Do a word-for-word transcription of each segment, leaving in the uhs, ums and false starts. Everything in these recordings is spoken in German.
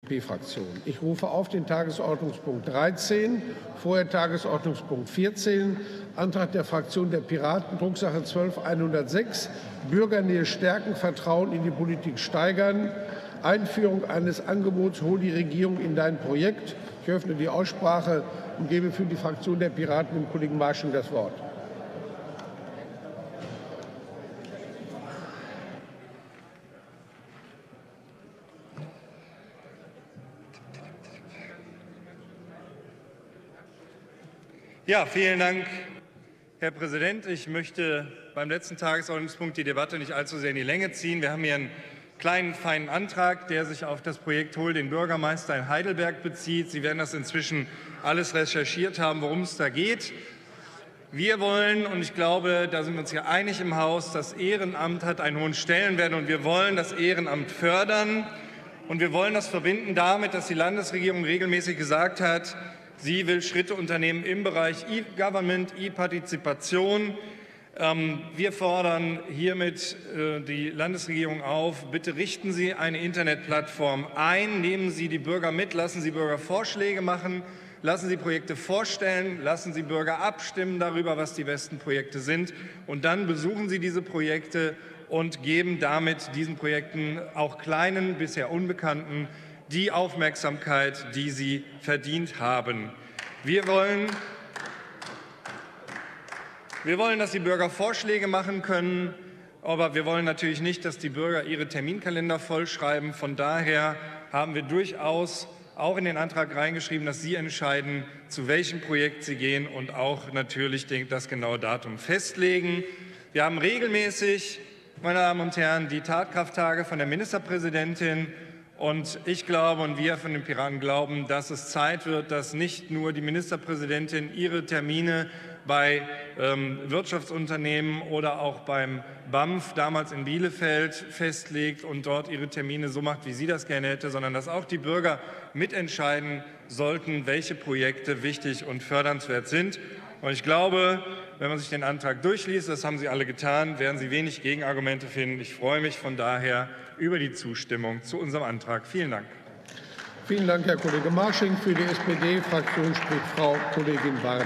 P-Fraktion. Ich rufe auf den Tagesordnungspunkt dreizehn, vorher Tagesordnungspunkt vierzehn, Antrag der Fraktion der Piraten, Drucksache zwölf hundertsechs, Bürgernähe stärken, Vertrauen in die Politik steigern, Einführung eines Angebots, hol die Regierung in dein Projekt. Ich öffne die Aussprache und gebe für die Fraktion der Piraten dem Kollegen Marsching das Wort. Ja, vielen Dank, Herr Präsident. Ich möchte beim letzten Tagesordnungspunkt die Debatte nicht allzu sehr in die Länge ziehen. Wir haben hier einen kleinen, feinen Antrag, der sich auf das Projekt Hol den Bürgermeister in Heidelberg bezieht. Sie werden das inzwischen alles recherchiert haben, worum es da geht. Wir wollen, und ich glaube, da sind wir uns hier einig im Haus, das Ehrenamt hat einen hohen Stellenwert, und wir wollen das Ehrenamt fördern. Und wir wollen das verbinden damit, dass die Landesregierung regelmäßig gesagt hat, sie will Schritte unternehmen im Bereich E-Government, E-Partizipation. Wir fordern hiermit die Landesregierung auf, bitte richten Sie eine Internetplattform ein, nehmen Sie die Bürger mit, lassen Sie Bürger Vorschläge machen, lassen Sie Projekte vorstellen, lassen Sie Bürger abstimmen darüber, was die besten Projekte sind, und dann besuchen Sie diese Projekte und geben damit diesen Projekten, auch kleinen, bisher unbekannten, die Aufmerksamkeit, die sie verdient haben. Wir wollen, wir wollen, dass die Bürger Vorschläge machen können, aber wir wollen natürlich nicht, dass die Bürger ihre Terminkalender vollschreiben. Von daher haben wir durchaus auch in den Antrag reingeschrieben, dass Sie entscheiden, zu welchem Projekt Sie gehen, und auch natürlich das genaue Datum festlegen. Wir haben regelmäßig, meine Damen und Herren, die Tatkrafttage von der Ministerpräsidentin. Und ich glaube, und wir von den Piraten glauben, dass es Zeit wird, dass nicht nur die Ministerpräsidentin ihre Termine bei ähm, Wirtschaftsunternehmen oder auch beim B A M F damals in Bielefeld festlegt und dort ihre Termine so macht, wie sie das gerne hätte, sondern dass auch die Bürger mitentscheiden sollten, welche Projekte wichtig und fördernswert sind. Und ich glaube, wenn man sich den Antrag durchliest, das haben Sie alle getan, werden Sie wenig Gegenargumente finden. Ich freue mich von daher über die Zustimmung zu unserem Antrag. Vielen Dank. Vielen Dank, Herr Kollege Marsching. Für die S P D-Fraktion spricht Frau Kollegin Warden.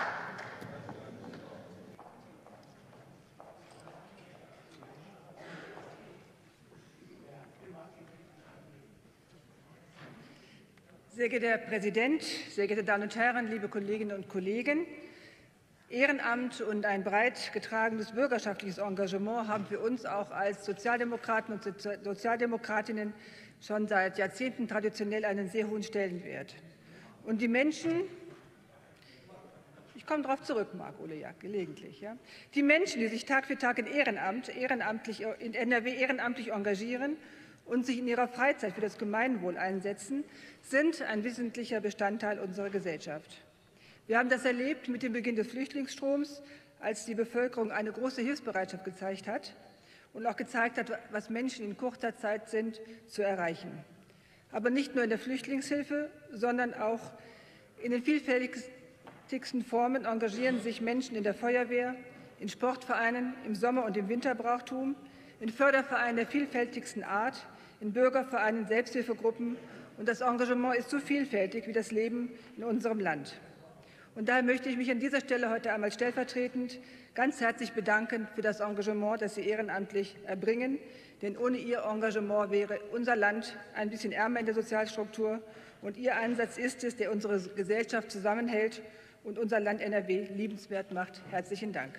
Sehr geehrter Herr Präsident, sehr geehrte Damen und Herren, liebe Kolleginnen und Kollegen! Ehrenamt und ein breit getragenes bürgerschaftliches Engagement haben für uns auch als Sozialdemokraten und Sozialdemokratinnen schon seit Jahrzehnten traditionell einen sehr hohen Stellenwert. Und die Menschen, ich komme darauf zurück, Marc-Ole Jack, gelegentlich, ja, die Menschen, die sich Tag für Tag in Ehrenamt, ehrenamtlich, in N R W ehrenamtlich engagieren und sich in ihrer Freizeit für das Gemeinwohl einsetzen, sind ein wesentlicher Bestandteil unserer Gesellschaft. Wir haben das erlebt mit dem Beginn des Flüchtlingsstroms, als die Bevölkerung eine große Hilfsbereitschaft gezeigt hat und auch gezeigt hat, was Menschen in kurzer Zeit sind, zu erreichen. Aber nicht nur in der Flüchtlingshilfe, sondern auch in den vielfältigsten Formen engagieren sich Menschen in der Feuerwehr, in Sportvereinen, im Sommer- und im Winterbrauchtum, in Fördervereinen der vielfältigsten Art, in Bürgervereinen, Selbsthilfegruppen. Und das Engagement ist so vielfältig wie das Leben in unserem Land. Und daher möchte ich mich an dieser Stelle heute einmal stellvertretend ganz herzlich bedanken für das Engagement, das Sie ehrenamtlich erbringen. Denn ohne Ihr Engagement wäre unser Land ein bisschen ärmer in der Sozialstruktur. Und Ihr Einsatz ist es, der unsere Gesellschaft zusammenhält und unser Land N R W liebenswert macht. Herzlichen Dank.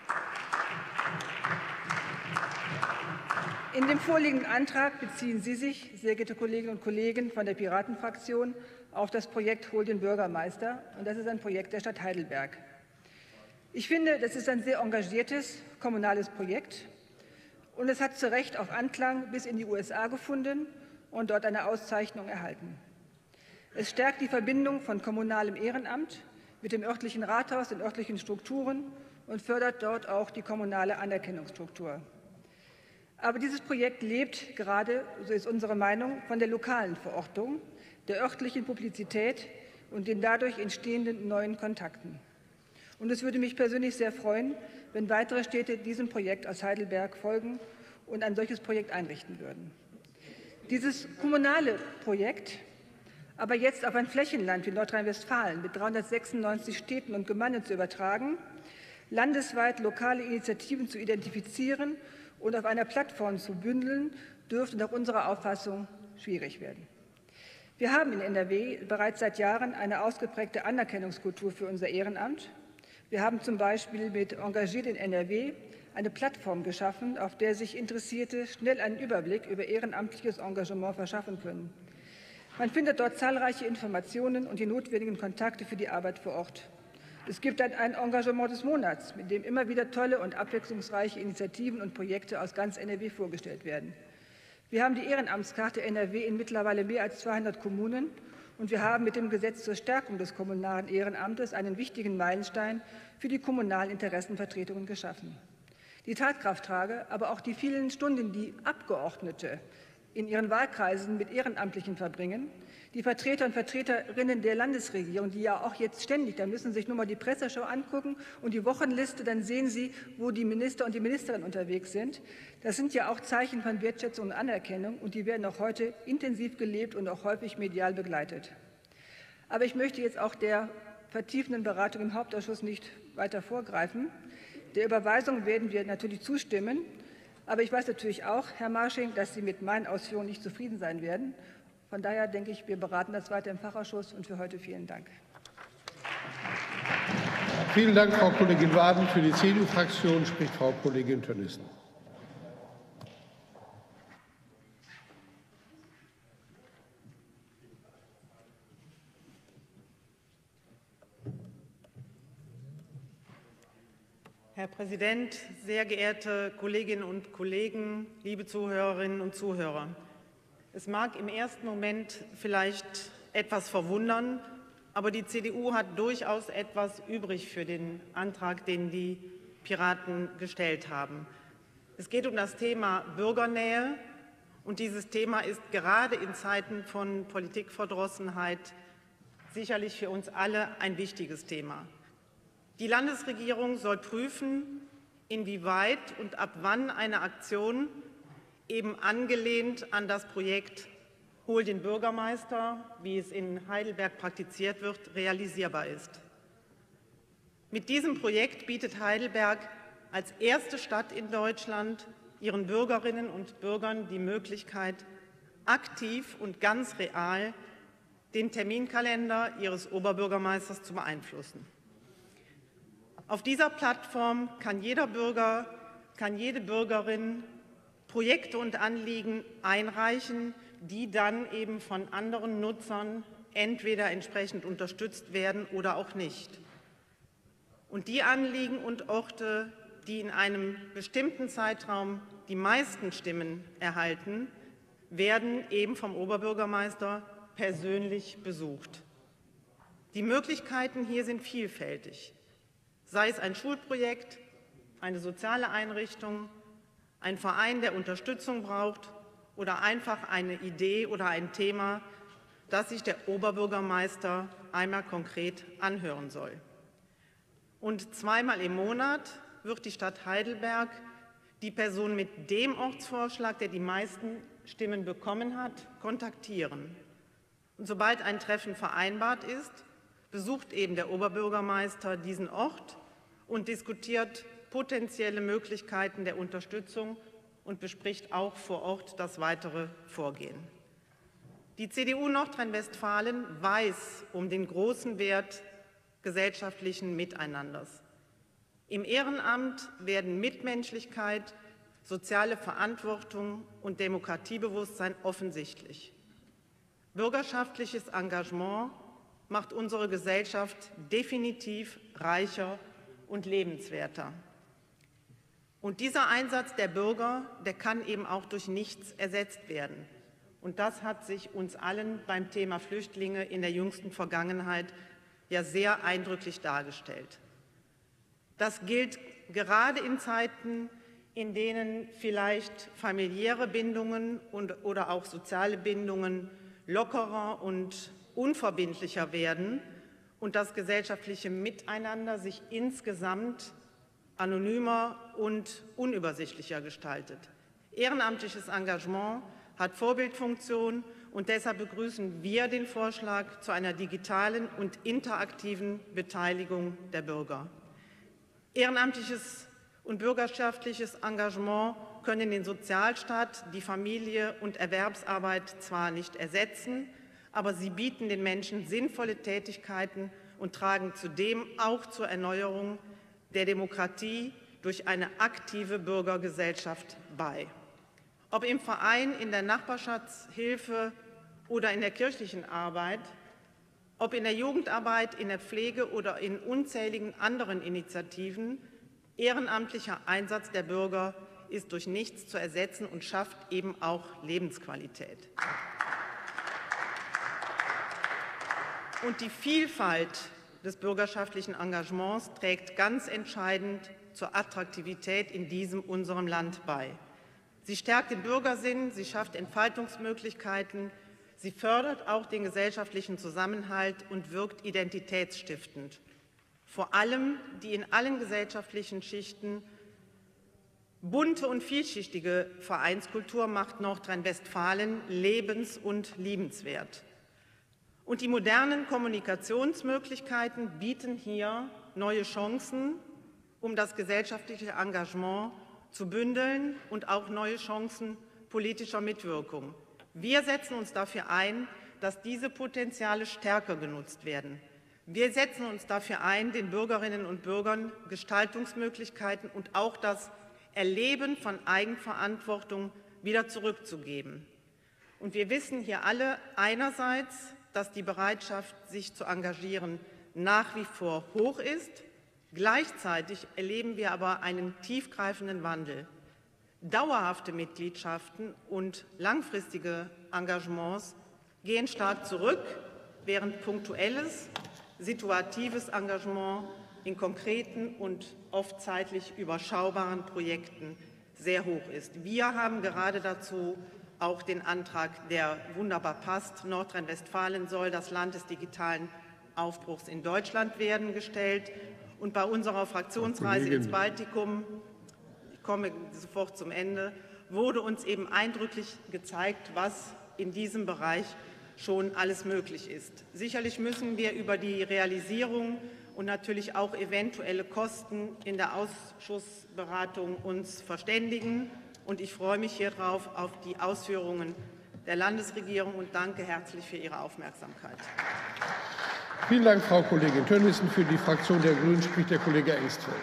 In dem vorliegenden Antrag beziehen Sie sich, sehr geehrte Kolleginnen und Kollegen von der Piratenfraktion, auf das Projekt Hol den Bürgermeister. Und das ist ein Projekt der Stadt Heidelberg. Ich finde, das ist ein sehr engagiertes kommunales Projekt. Und es hat zu Recht auch Anklang bis in die U S A gefunden und dort eine Auszeichnung erhalten. Es stärkt die Verbindung von kommunalem Ehrenamt mit dem örtlichen Rathaus, den örtlichen Strukturen und fördert dort auch die kommunale Anerkennungsstruktur. Aber dieses Projekt lebt gerade, so ist unsere Meinung, von der lokalen Verortung, der örtlichen Publizität und den dadurch entstehenden neuen Kontakten. Und es würde mich persönlich sehr freuen, wenn weitere Städte diesem Projekt aus Heidelberg folgen und ein solches Projekt einrichten würden. Dieses kommunale Projekt Aber jetzt auf ein Flächenland wie Nordrhein-Westfalen mit dreihundertsechsundneunzig Städten und Gemeinden zu übertragen, landesweit lokale Initiativen zu identifizieren und auf einer Plattform zu bündeln, dürfte nach unserer Auffassung schwierig werden. Wir haben in N R W bereits seit Jahren eine ausgeprägte Anerkennungskultur für unser Ehrenamt. Wir haben zum Beispiel mit Engagiert in N R W eine Plattform geschaffen, auf der sich Interessierte schnell einen Überblick über ehrenamtliches Engagement verschaffen können. Man findet dort zahlreiche Informationen und die notwendigen Kontakte für die Arbeit vor Ort. Es gibt ein Engagement des Monats, mit dem immer wieder tolle und abwechslungsreiche Initiativen und Projekte aus ganz N R W vorgestellt werden. Wir haben die Ehrenamtskarte N R W in mittlerweile mehr als zweihundert Kommunen und wir haben mit dem Gesetz zur Stärkung des kommunalen Ehrenamtes einen wichtigen Meilenstein für die kommunalen Interessenvertretungen geschaffen. Die Tatkrafttage, aber auch die vielen Stunden, die Abgeordnete in ihren Wahlkreisen mit Ehrenamtlichen verbringen, die Vertreter und Vertreterinnen der Landesregierung, die ja auch jetzt ständig, da müssen Sie sich nur mal die Presseschau angucken und die Wochenliste, dann sehen Sie, wo die Minister und die Ministerinnen unterwegs sind. Das sind ja auch Zeichen von Wertschätzung und Anerkennung und die werden auch heute intensiv gelebt und auch häufig medial begleitet. Aber ich möchte jetzt auch der vertiefenden Beratung im Hauptausschuss nicht weiter vorgreifen. Der Überweisung werden wir natürlich zustimmen. Aber ich weiß natürlich auch, Herr Marsching, dass Sie mit meinen Ausführungen nicht zufrieden sein werden. Von daher denke ich, wir beraten das weiter im Fachausschuss. Und für heute vielen Dank. Vielen Dank, Frau Kollegin Waden. Für die C D U-Fraktion spricht Frau Kollegin Tönnissen. Herr Präsident, sehr geehrte Kolleginnen und Kollegen, liebe Zuhörerinnen und Zuhörer! Es mag im ersten Moment vielleicht etwas verwundern, aber die C D U hat durchaus etwas übrig für den Antrag, den die Piraten gestellt haben. Es geht um das Thema Bürgernähe, und dieses Thema ist gerade in Zeiten von Politikverdrossenheit sicherlich für uns alle ein wichtiges Thema. Die Landesregierung soll prüfen, inwieweit und ab wann eine Aktion, eben angelehnt an das Projekt Hol den Bürgermeister, wie es in Heidelberg praktiziert wird, realisierbar ist. Mit diesem Projekt bietet Heidelberg als erste Stadt in Deutschland ihren Bürgerinnen und Bürgern die Möglichkeit, aktiv und ganz real den Terminkalender ihres Oberbürgermeisters zu beeinflussen. Auf dieser Plattform kann jeder Bürger, kann jede Bürgerin Projekte und Anliegen einreichen, die dann eben von anderen Nutzern entweder entsprechend unterstützt werden oder auch nicht. Und die Anliegen und Orte, die in einem bestimmten Zeitraum die meisten Stimmen erhalten, werden eben vom Oberbürgermeister persönlich besucht. Die Möglichkeiten hier sind vielfältig. Sei es ein Schulprojekt, eine soziale Einrichtung, ein Verein, der Unterstützung braucht, oder einfach eine Idee oder ein Thema, das sich der Oberbürgermeister einmal konkret anhören soll. Und zweimal im Monat wird die Stadt Heidelberg die Person mit dem Ortsvorschlag, der die meisten Stimmen bekommen hat, kontaktieren. Und sobald ein Treffen vereinbart ist, besucht eben der Oberbürgermeister diesen Ort und diskutiert potenzielle Möglichkeiten der Unterstützung und bespricht auch vor Ort das weitere Vorgehen. Die C D U Nordrhein-Westfalen weiß um den großen Wert gesellschaftlichen Miteinanders. Im Ehrenamt werden Mitmenschlichkeit, soziale Verantwortung und Demokratiebewusstsein offensichtlich. Bürgerschaftliches Engagement macht unsere Gesellschaft definitiv reicher und lebenswerter. Und dieser Einsatz der Bürger, der kann eben auch durch nichts ersetzt werden. Und das hat sich uns allen beim Thema Flüchtlinge in der jüngsten Vergangenheit ja sehr eindrücklich dargestellt. Das gilt gerade in Zeiten, in denen vielleicht familiäre Bindungen und, oder auch soziale Bindungen lockerer und unverbindlicher werden und das gesellschaftliche Miteinander sich insgesamt anonymer und unübersichtlicher gestaltet. Ehrenamtliches Engagement hat Vorbildfunktion Und deshalb begrüßen wir den Vorschlag zu einer digitalen und interaktiven Beteiligung der Bürger. Ehrenamtliches und bürgerschaftliches Engagement können den Sozialstaat, die Familie und Erwerbsarbeit zwar nicht ersetzen, aber sie bieten den Menschen sinnvolle Tätigkeiten und tragen zudem auch zur Erneuerung der Demokratie durch eine aktive Bürgergesellschaft bei. Ob im Verein, in der Nachbarschaftshilfe oder in der kirchlichen Arbeit, ob in der Jugendarbeit, in der Pflege oder in unzähligen anderen Initiativen, ehrenamtlicher Einsatz der Bürger ist durch nichts zu ersetzen und schafft eben auch Lebensqualität. Und die Vielfalt des bürgerschaftlichen Engagements trägt ganz entscheidend zur Attraktivität in diesem unserem Land bei. Sie stärkt den Bürgersinn, sie schafft Entfaltungsmöglichkeiten, sie fördert auch den gesellschaftlichen Zusammenhalt und wirkt identitätsstiftend. Vor allem die in allen gesellschaftlichen Schichten bunte und vielschichtige Vereinskultur macht Nordrhein-Westfalen lebens- und liebenswert. Und die modernen Kommunikationsmöglichkeiten bieten hier neue Chancen, um das gesellschaftliche Engagement zu bündeln und auch neue Chancen politischer Mitwirkung. Wir setzen uns dafür ein, dass diese Potenziale stärker genutzt werden. Wir setzen uns dafür ein, den Bürgerinnen und Bürgern Gestaltungsmöglichkeiten und auch das Erleben von Eigenverantwortung wieder zurückzugeben. Und wir wissen hier alle einerseits, dass die Bereitschaft, sich zu engagieren, nach wie vor hoch ist. Gleichzeitig erleben wir aber einen tiefgreifenden Wandel. Dauerhafte Mitgliedschaften und langfristige Engagements gehen stark zurück, während punktuelles, situatives Engagement in konkreten und oft zeitlich überschaubaren Projekten sehr hoch ist. Wir haben gerade dazu auch den Antrag, der wunderbar passt. Nordrhein-Westfalen soll das Land des digitalen Aufbruchs in Deutschland werden, gestellt. Und bei unserer Fraktionsreise ins Baltikum, ich komme sofort zum Ende, wurde uns eben eindrücklich gezeigt, was in diesem Bereich schon alles möglich ist. Sicherlich müssen wir über die Realisierung und natürlich auch eventuelle Kosten in der Ausschussberatung uns verständigen. Und ich freue mich hier drauf auf die Ausführungen der Landesregierung und danke herzlich für Ihre Aufmerksamkeit. Vielen Dank, Frau Kollegin Tönnissen. Für die Fraktion der Grünen spricht der Kollege Engstfeld.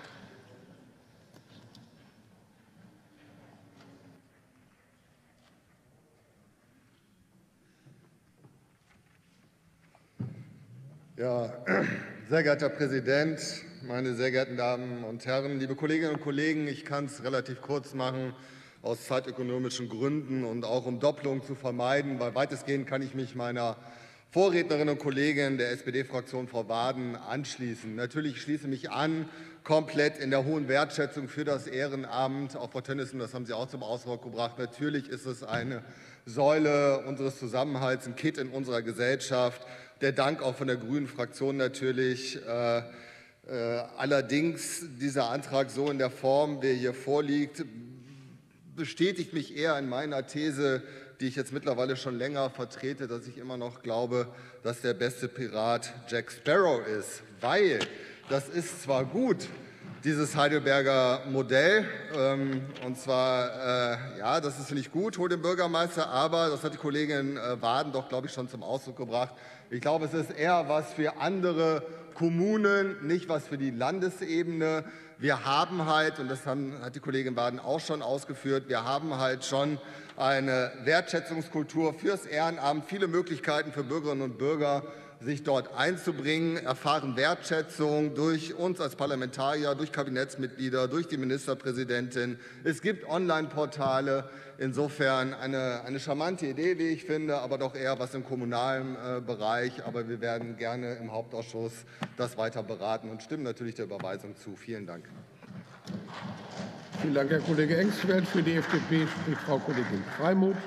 Ja, sehr geehrter Herr Präsident, meine sehr geehrten Damen und Herren, liebe Kolleginnen und Kollegen, ich kann es relativ kurz machen, aus zeitökonomischen Gründen und auch um Doppelung zu vermeiden, weil weitestgehend kann ich mich meiner Vorrednerin und Kollegin der S P D-Fraktion, Frau Waden, anschließen. Natürlich schließe ich mich an, komplett in der hohen Wertschätzung für das Ehrenamt. Auch Frau Tönnissen, das haben Sie auch zum Ausdruck gebracht. Natürlich ist es eine Säule unseres Zusammenhalts, ein Kitt in unserer Gesellschaft. Der Dank auch von der Grünen Fraktion natürlich. Äh, äh, allerdings dieser Antrag so in der Form, wie er hier vorliegt, bestätigt mich eher in meiner These, die ich jetzt mittlerweile schon länger vertrete, dass ich immer noch glaube, dass der beste Pirat Jack Sparrow ist. Weil das ist zwar gut, dieses Heidelberger Modell, ähm, und zwar, äh, ja, das ist nicht gut, holt den Bürgermeister, aber, das hat die Kollegin äh, Waden doch, glaube ich, schon zum Ausdruck gebracht, ich glaube, es ist eher was für andere Kommunen, nicht was für die Landesebene. Wir haben halt, und das haben, hat die Kollegin Waden auch schon ausgeführt, wir haben halt schon eine Wertschätzungskultur fürs Ehrenamt, viele Möglichkeiten für Bürgerinnen und Bürger, sich dort einzubringen, erfahren Wertschätzung durch uns als Parlamentarier, durch Kabinettsmitglieder, durch die Ministerpräsidentin. Es gibt Online-Portale. Insofern eine, eine charmante Idee, wie ich finde, aber doch eher was im kommunalen äh, Bereich. Aber wir werden gerne im Hauptausschuss das weiter beraten und stimmen natürlich der Überweisung zu. Vielen Dank. Vielen Dank, Herr Kollege Engstfeld. Für die F D P spricht Frau Kollegin Freimuth.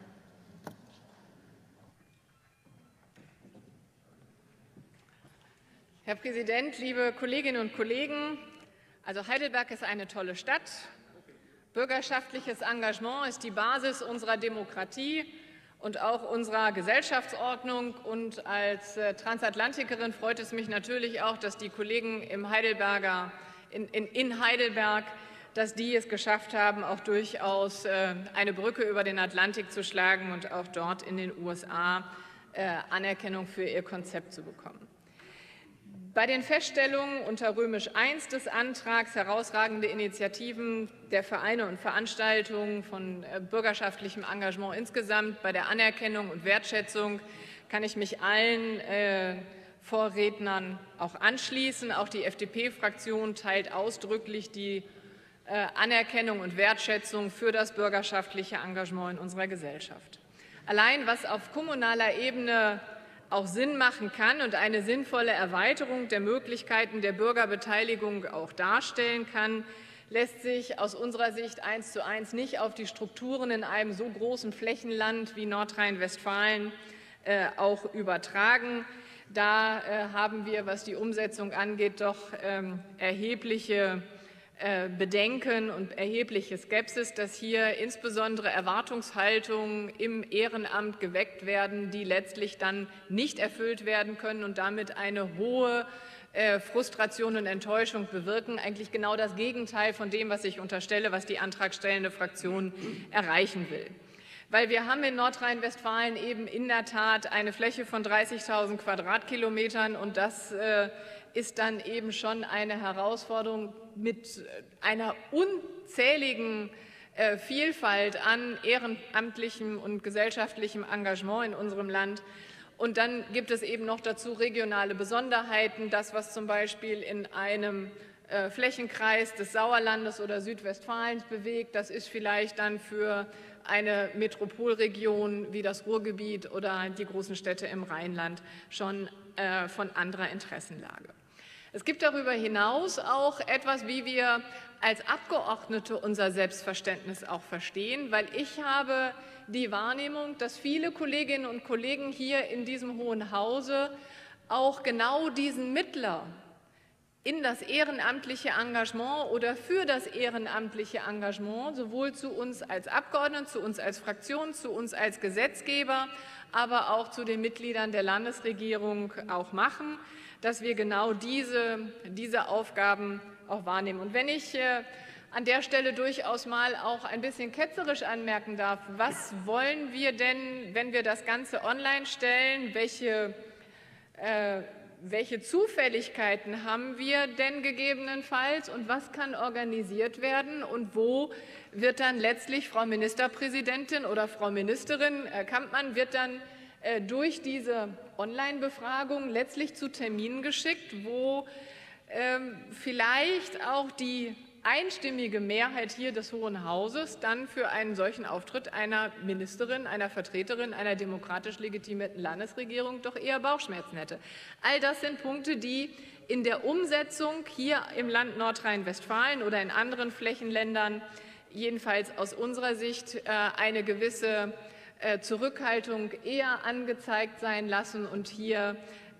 Herr Präsident, liebe Kolleginnen und Kollegen! Also Heidelberg ist eine tolle Stadt. Bürgerschaftliches Engagement ist die Basis unserer Demokratie. und auch unserer Gesellschaftsordnung. Und als Transatlantikerin freut es mich natürlich auch, dass die Kollegen im Heidelberger, in, in, in Heidelberg, dass die es geschafft haben, auch durchaus eine Brücke über den Atlantik zu schlagen und auch dort in den U S A Anerkennung für ihr Konzept zu bekommen. Bei den Feststellungen unter Römisch eins des Antrags herausragende Initiativen der Vereine und Veranstaltungen von bürgerschaftlichem Engagement insgesamt, bei der Anerkennung und Wertschätzung kann ich mich allen äh, Vorrednern auch anschließen. Auch die F D P-Fraktion teilt ausdrücklich die äh, Anerkennung und Wertschätzung für das bürgerschaftliche Engagement in unserer Gesellschaft. Allein was auf kommunaler Ebene auch Sinn machen kann und eine sinnvolle Erweiterung der Möglichkeiten der Bürgerbeteiligung auch darstellen kann, lässt sich aus unserer Sicht eins zu eins nicht auf die Strukturen in einem so großen Flächenland wie Nordrhein-Westfalen äh, auch übertragen. Da äh, haben wir, was die Umsetzung angeht, doch ähm, erhebliche Bedenken und erhebliche Skepsis, dass hier insbesondere Erwartungshaltungen im Ehrenamt geweckt werden, die letztlich dann nicht erfüllt werden können und damit eine hohe Frustration und Enttäuschung bewirken. Eigentlich genau das Gegenteil von dem, was ich unterstelle, was die antragstellende Fraktion erreichen will. Weil wir haben in Nordrhein-Westfalen eben in der Tat eine Fläche von dreißigtausend Quadratkilometern und das äh, ist dann eben schon eine Herausforderung mit einer unzähligen äh, Vielfalt an ehrenamtlichem und gesellschaftlichem Engagement in unserem Land. Und dann gibt es eben noch dazu regionale Besonderheiten. Das, was zum Beispiel in einem äh, Flächenkreis des Sauerlandes oder Südwestfalens bewegt, das ist vielleicht dann für eine Metropolregion wie das Ruhrgebiet oder die großen Städte im Rheinland schon äh, von anderer Interessenlage. Es gibt darüber hinaus auch etwas, wie wir als Abgeordnete unser Selbstverständnis auch verstehen, weil ich habe die Wahrnehmung, dass viele Kolleginnen und Kollegen hier in diesem Hohen Hause auch genau diesen Mittler in das ehrenamtliche Engagement oder für das ehrenamtliche Engagement sowohl zu uns als Abgeordneten, zu uns als Fraktion, zu uns als Gesetzgeber, aber auch zu den Mitgliedern der Landesregierung auch machen, dass wir genau diese, diese Aufgaben auch wahrnehmen. Und wenn ich äh, an der Stelle durchaus mal auch ein bisschen ketzerisch anmerken darf, was wollen wir denn, wenn wir das Ganze online stellen, welche äh, Welche Zufälligkeiten haben wir denn gegebenenfalls und was kann organisiert werden und wo wird dann letztlich Frau Ministerpräsidentin oder Frau Ministerin Kampmann wird dann durch diese Online-Befragung letztlich zu Terminen geschickt, wo vielleicht auch die einstimmige Mehrheit hier des Hohen Hauses dann für einen solchen Auftritt einer Ministerin, einer Vertreterin einer demokratisch legitimierten Landesregierung doch eher Bauchschmerzen hätte. All das sind Punkte, die in der Umsetzung hier im Land Nordrhein-Westfalen oder in anderen Flächenländern jedenfalls aus unserer Sicht eine gewisse Zurückhaltung eher angezeigt sein lassen und hier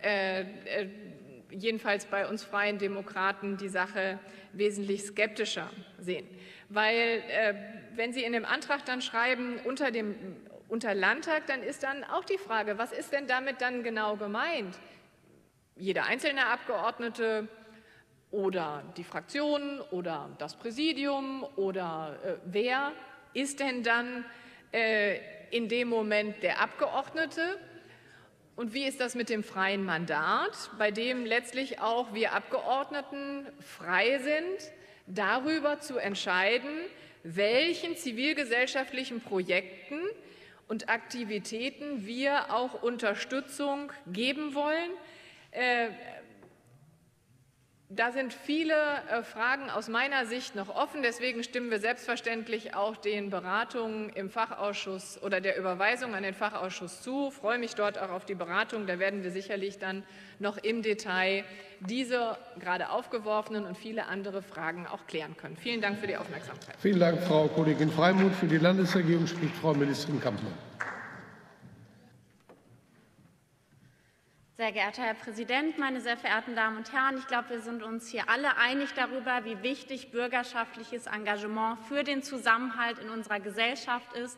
jedenfalls bei uns Freien Demokraten die Sache wesentlich skeptischer sehen. Weil, äh, wenn Sie in dem Antrag dann schreiben, unter dem unter Landtag, dann ist dann auch die Frage, was ist denn damit dann genau gemeint? Jeder einzelne Abgeordnete oder die Fraktionen oder das Präsidium oder äh, wer ist denn dann äh, in dem Moment der Abgeordnete? Und wie ist das mit dem freien Mandat, bei dem letztlich auch wir Abgeordneten frei sind, darüber zu entscheiden, welchen zivilgesellschaftlichen Projekten und Aktivitäten wir auch Unterstützung geben wollen? Äh, Da sind viele Fragen aus meiner Sicht noch offen. Deswegen stimmen wir selbstverständlich auch den Beratungen im Fachausschuss oder der Überweisung an den Fachausschuss zu. Ich freue mich dort auch auf die Beratung. Da werden wir sicherlich dann noch im Detail diese gerade aufgeworfenen und viele andere Fragen auch klären können. Vielen Dank für die Aufmerksamkeit. Vielen Dank, Frau Kollegin Freimuth. Für die Landesregierung spricht Frau Ministerin Kampmann. Sehr geehrter Herr Präsident, meine sehr verehrten Damen und Herren! Ich glaube, wir sind uns hier alle einig darüber, wie wichtig bürgerschaftliches Engagement für den Zusammenhalt in unserer Gesellschaft ist.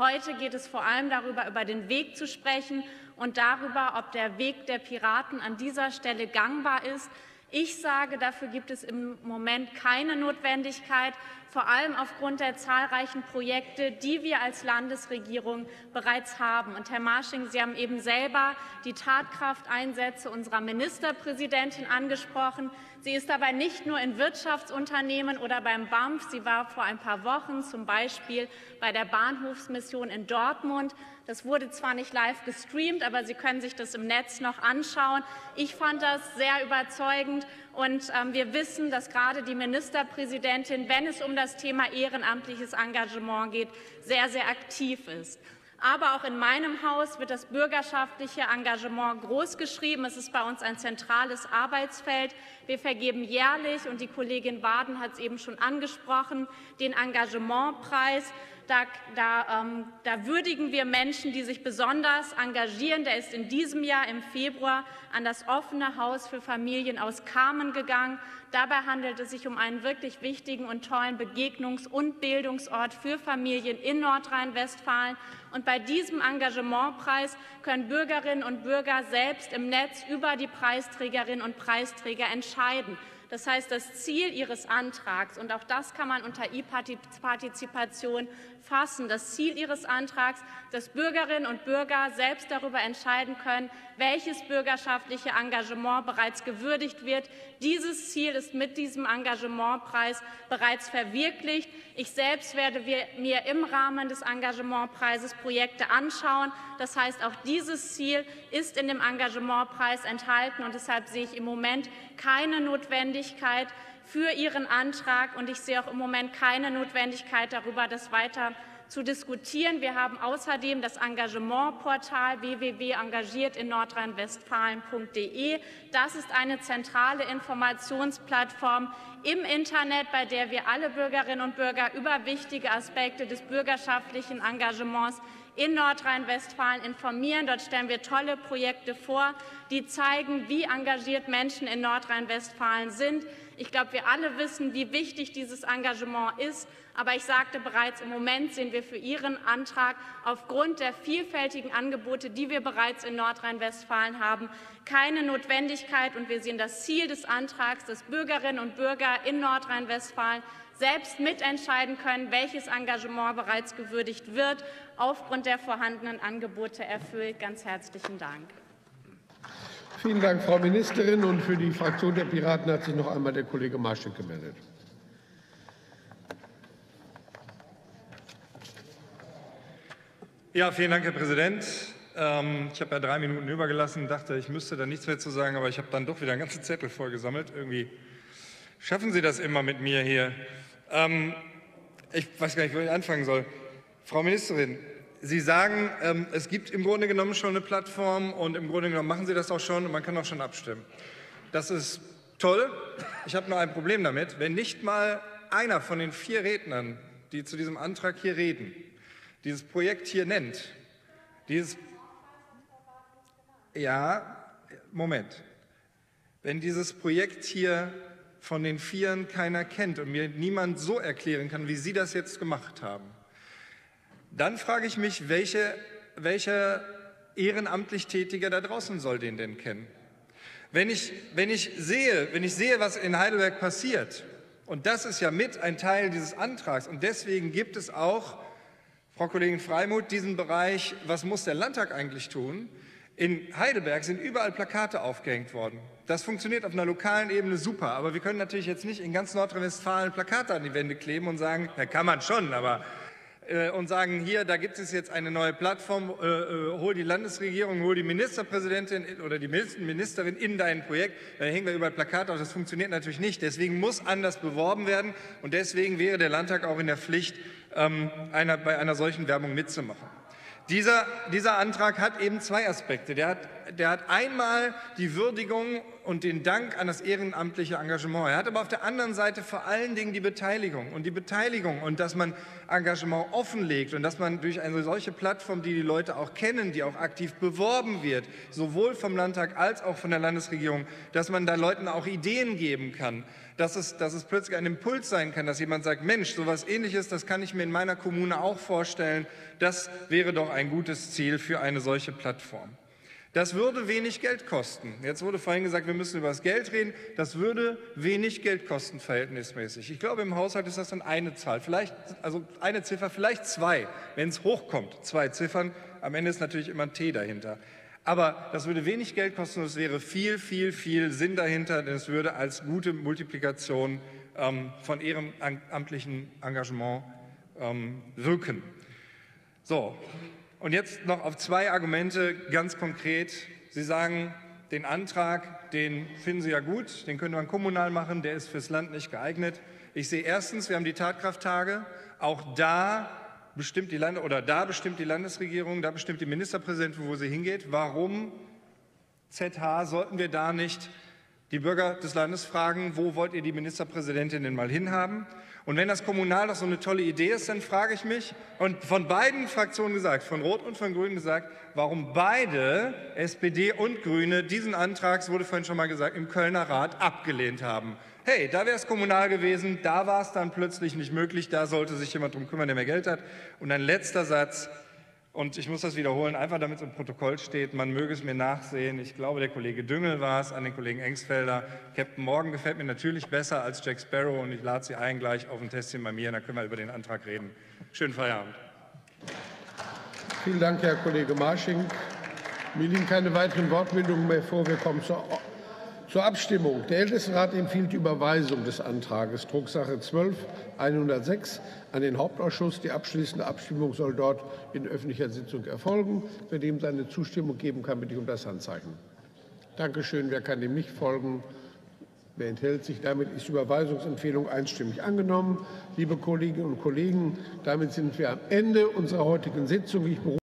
Heute geht es vor allem darüber, über den Weg zu sprechen und darüber, ob der Weg der Piraten an dieser Stelle gangbar ist. Ich sage, dafür gibt es im Moment keine Notwendigkeit, vor allem aufgrund der zahlreichen Projekte, die wir als Landesregierung bereits haben. Und Herr Marsching, Sie haben eben selber die Tatkrafteinsätze unserer Ministerpräsidentin angesprochen. Sie ist dabei nicht nur in Wirtschaftsunternehmen oder beim B A M F. Sie war vor ein paar Wochen zum Beispiel bei der Bahnhofsmission in Dortmund. Das wurde zwar nicht live gestreamt, aber Sie können sich das im Netz noch anschauen. Ich fand das sehr überzeugend. Und ähm, wir wissen, dass gerade die Ministerpräsidentin, wenn es um das Thema ehrenamtliches Engagement geht, sehr, sehr aktiv ist. Aber auch in meinem Haus wird das bürgerschaftliche Engagement großgeschrieben. Es ist bei uns ein zentrales Arbeitsfeld. Wir vergeben jährlich, und die Kollegin Waden hat es eben schon angesprochen, den Engagementpreis. Da, da, ähm, da würdigen wir Menschen, die sich besonders engagieren. Der ist in diesem Jahr im Februar an das offene Haus für Familien aus Kamen gegangen. Dabei handelt es sich um einen wirklich wichtigen und tollen Begegnungs- und Bildungsort für Familien in Nordrhein-Westfalen. Und bei diesem Engagementpreis können Bürgerinnen und Bürger selbst im Netz über die Preisträgerinnen und Preisträger entscheiden. Das heißt, das Ziel Ihres Antrags, und auch das kann man unter E-Partizipation fassen, das Ziel Ihres Antrags, dass Bürgerinnen und Bürger selbst darüber entscheiden können, welches bürgerschaftliche Engagement bereits gewürdigt wird. Dieses Ziel ist mit diesem Engagementpreis bereits verwirklicht. Ich selbst werde mir im Rahmen des Engagementpreises Projekte anschauen. Das heißt, auch dieses Ziel ist in dem Engagementpreis enthalten, und deshalb sehe ich im Moment keine Notwendigkeit für Ihren Antrag, und ich sehe auch im Moment keine Notwendigkeit darüber, das weiter zu diskutieren. Wir haben außerdem das Engagementportal w w w punkt engagiert in nordrhein-westfalen punkt de. Das ist eine zentrale Informationsplattform im Internet, bei der wir alle Bürgerinnen und Bürger über wichtige Aspekte des bürgerschaftlichen Engagements in Nordrhein-Westfalen informieren. Dort stellen wir tolle Projekte vor, die zeigen, wie engagiert Menschen in Nordrhein-Westfalen sind. Ich glaube, wir alle wissen, wie wichtig dieses Engagement ist. Aber ich sagte bereits, im Moment sehen wir für Ihren Antrag aufgrund der vielfältigen Angebote, die wir bereits in Nordrhein-Westfalen haben, keine Notwendigkeit. Und wir sehen das Ziel des Antrags, dass Bürgerinnen und Bürger in Nordrhein-Westfalen selbst mitentscheiden können, welches Engagement bereits gewürdigt wird, aufgrund der vorhandenen Angebote erfüllt. Ganz herzlichen Dank. Vielen Dank, Frau Ministerin. Und für die Fraktion der Piraten hat sich noch einmal der Kollege Marsching gemeldet. Ja, vielen Dank, Herr Präsident. Ähm, ich habe ja drei Minuten übergelassen, dachte, ich müsste da nichts mehr zu sagen, aber ich habe dann doch wieder einen ganzen Zettel vollgesammelt. Irgendwie schaffen Sie das immer mit mir hier. Ähm, ich weiß gar nicht, wo ich anfangen soll. Frau Ministerin, Sie sagen, ähm, es gibt im Grunde genommen schon eine Plattform, und im Grunde genommen machen Sie das auch schon, und man kann auch schon abstimmen. Das ist toll. Ich habe nur ein Problem damit, wenn nicht mal einer von den vier Rednern, die zu diesem Antrag hier reden, dieses Projekt hier nennt. Dieses ja, Moment. Wenn dieses Projekt hier von den Vieren keiner kennt und mir niemand so erklären kann, wie Sie das jetzt gemacht haben, dann frage ich mich, welche, welcher ehrenamtlich Tätiger da draußen soll den denn kennen? Wenn ich, wenn ich sehe, wenn ich sehe, was in Heidelberg passiert, und das ist ja mit ein Teil dieses Antrags, und deswegen gibt es auch, Frau Kollegin Freimuth, diesen Bereich, was muss der Landtag eigentlich tun? In Heidelberg sind überall Plakate aufgehängt worden. Das funktioniert auf einer lokalen Ebene super, aber wir können natürlich jetzt nicht in ganz Nordrhein-Westfalen Plakate an die Wände kleben und sagen, ja, kann man schon, aber äh, und sagen, hier, da gibt es jetzt eine neue Plattform, äh, äh, hol die Landesregierung, hol die Ministerpräsidentin oder die Ministerin in dein Projekt, da hängen wir überall Plakate auf, das funktioniert natürlich nicht. Deswegen muss anders beworben werden, und deswegen wäre der Landtag auch in der Pflicht, ähm, einer, bei einer solchen Werbung mitzumachen. Dieser, dieser Antrag hat eben zwei Aspekte. Der hat, der hat einmal die Würdigung und den Dank an das ehrenamtliche Engagement. Er hat aber auf der anderen Seite vor allen Dingen die Beteiligung. Und die Beteiligung und dass man Engagement offenlegt und dass man durch eine solche Plattform, die die Leute auch kennen, die auch aktiv beworben wird, sowohl vom Landtag als auch von der Landesregierung, dass man da Leuten auch Ideen geben kann. Dass es, dass es plötzlich ein Impuls sein kann, dass jemand sagt, Mensch, so etwas Ähnliches, das kann ich mir in meiner Kommune auch vorstellen. Das wäre doch ein gutes Ziel für eine solche Plattform. Das würde wenig Geld kosten. Jetzt wurde vorhin gesagt, wir müssen über das Geld reden. Das würde wenig Geld kosten, verhältnismäßig. Ich glaube, im Haushalt ist das dann eine Zahl, vielleicht, also eine Ziffer, vielleicht zwei, wenn es hochkommt. Zwei Ziffern, am Ende ist natürlich immer ein T dahinter. Aber das würde wenig Geld kosten und es wäre viel, viel, viel Sinn dahinter, denn es würde als gute Multiplikation ähm, von ehrenamtlichem Engagement ähm, wirken. So, und jetzt noch auf zwei Argumente ganz konkret. Sie sagen, den Antrag, den finden Sie ja gut, den könnte man kommunal machen, der ist fürs Land nicht geeignet. Ich sehe erstens, wir haben die Tatkrafttage, auch da bestimmt die Lande oder da bestimmt die Landesregierung, da bestimmt die Ministerpräsidentin, wo sie hingeht. Warum Z H sollten wir da nicht die Bürger des Landes fragen, wo wollt ihr die Ministerpräsidentin denn mal hinhaben? Und wenn das kommunal doch so eine tolle Idee ist, dann frage ich mich, und von beiden Fraktionen gesagt, von Rot und von Grün gesagt, warum beide, S P D und Grüne, diesen Antrag, es wurde vorhin schon mal gesagt, im Kölner Rat abgelehnt haben. Hey, da wäre es kommunal gewesen, da war es dann plötzlich nicht möglich, da sollte sich jemand drum kümmern, der mehr Geld hat. Und ein letzter Satz, und ich muss das wiederholen, einfach damit es im Protokoll steht, man möge es mir nachsehen, ich glaube, der Kollege Düngel war es, an den Kollegen Engsfelder. Captain Morgan gefällt mir natürlich besser als Jack Sparrow und ich lade Sie ein gleich auf ein Testchen bei mir, und dann können wir über den Antrag reden. Schönen Feierabend. Vielen Dank, Herr Kollege Marsching. Mir liegen keine weiteren Wortmeldungen mehr vor. Wir kommen zur Zur Abstimmung. Der Ältestenrat empfiehlt die Überweisung des Antrags Drucksache zwölf hundertsechs an den Hauptausschuss. Die abschließende Abstimmung soll dort in öffentlicher Sitzung erfolgen. Wer dem seine Zustimmung geben kann, bitte ich um das Handzeichen. Dankeschön. Wer kann dem nicht folgen? Wer enthält sich? Damit ist die Überweisungsempfehlung einstimmig angenommen. Liebe Kolleginnen und Kollegen, damit sind wir am Ende unserer heutigen Sitzung. Ich